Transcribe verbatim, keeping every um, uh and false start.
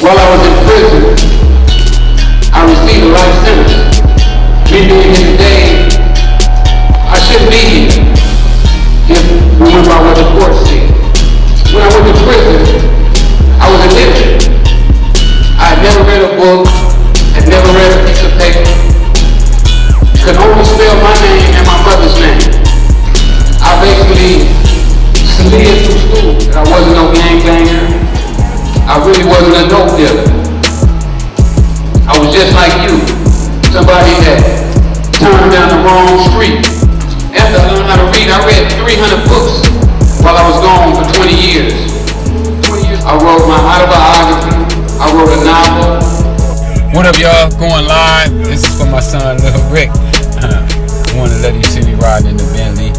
While I was in prison, I received a life sentence. Me being here today, I shouldn't be here if we went by what the court said. When I went to prison, I was addicted. I had never read a book, had never read a piece of paper, could only spell my name and my mother's name. I basically slid through school. I wasn't no gangbanger. I really wasn't a dope dealer. I was just like you, somebody that turned down the wrong street. After I learned how to read, I read three hundred books while I was gone for twenty years. I wrote my autobiography, I wrote a novel. What up, y'all? Going live. This is for my son, Little Rick. I want to let you see me riding in the Bentley.